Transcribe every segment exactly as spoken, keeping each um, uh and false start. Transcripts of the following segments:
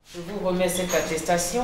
Je vous remets cette attestation.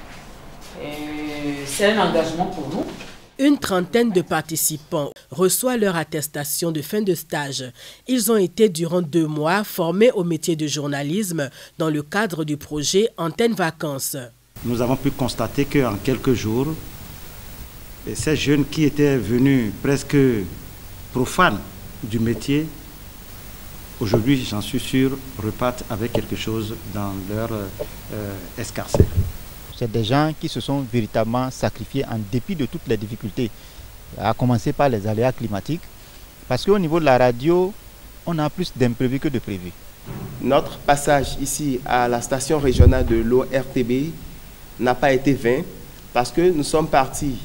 C'est un engagement pour nous. Une trentaine de participants reçoivent leur attestation de fin de stage. Ils ont été durant deux mois formés au métier de journalisme dans le cadre du projet Antenne Vacances. Nous avons pu constater qu'en quelques jours, ces jeunes qui étaient venus presque profanes du métier, aujourd'hui, j'en suis sûr, repartent avec quelque chose dans leur euh, escarcelle. C'est des gens qui se sont véritablement sacrifiés en dépit de toutes les difficultés, à commencer par les aléas climatiques, parce qu'au niveau de la radio, on a plus d'imprévus que de prévus. Notre passage ici à la station régionale de l'O R T B n'a pas été vain, parce que nous sommes partis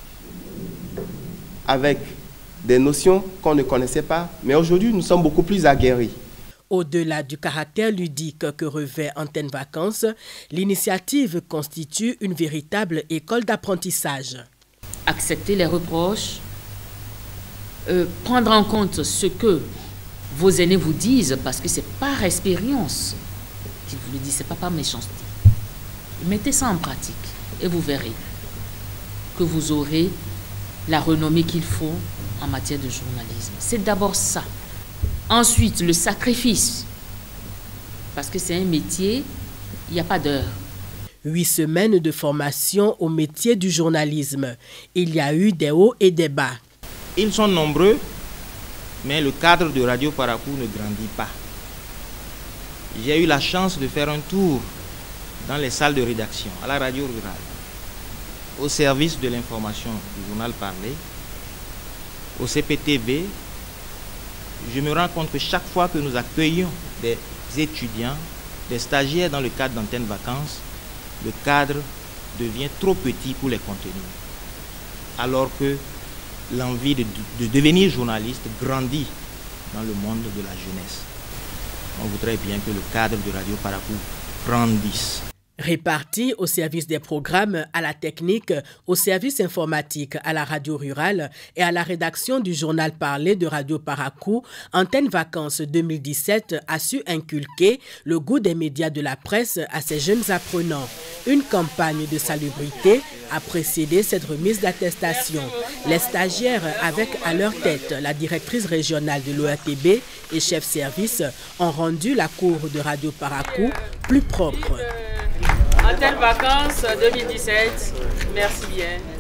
avec des notions qu'on ne connaissait pas, mais aujourd'hui nous sommes beaucoup plus aguerris. Au-delà du caractère ludique que revêt Antenne Vacances, l'initiative constitue une véritable école d'apprentissage. Accepter les reproches, euh, prendre en compte ce que vos aînés vous disent, parce que c'est par expérience qu'ils vous le disent, c'est pas par méchanceté. Mettez ça en pratique et vous verrez que vous aurez la renommée qu'il faut en matière de journalisme. C'est d'abord ça. Ensuite, le sacrifice, parce que c'est un métier, il n'y a pas d'heure. Huit semaines de formation au métier du journalisme. Il y a eu des hauts et des bas. Ils sont nombreux, mais le cadre de Radio Parakou ne grandit pas. J'ai eu la chance de faire un tour dans les salles de rédaction, à la radio rurale, au service de l'information du journal parlé, au C P T V. Je me rends compte que chaque fois que nous accueillons des étudiants, des stagiaires dans le cadre d'Antenne Vacances, le cadre devient trop petit pour les contenir. Alors que l'envie de, de devenir journaliste grandit dans le monde de la jeunesse. On voudrait bien que le cadre de Radio Parakou grandisse. Répartis au service des programmes, à la technique, au service informatique, à la radio rurale et à la rédaction du journal parlé de Radio Parakou, Antenne Vacances deux mille dix-sept a su inculquer le goût des médias de la presse à ses jeunes apprenants. Une campagne de salubrité a précédé cette remise d'attestation. Les stagiaires, avec à leur tête la directrice régionale de l'O R T B et chef service, ont rendu la cour de Radio Parakou plus propre. Antenne Vacances deux mille dix-sept, merci bien.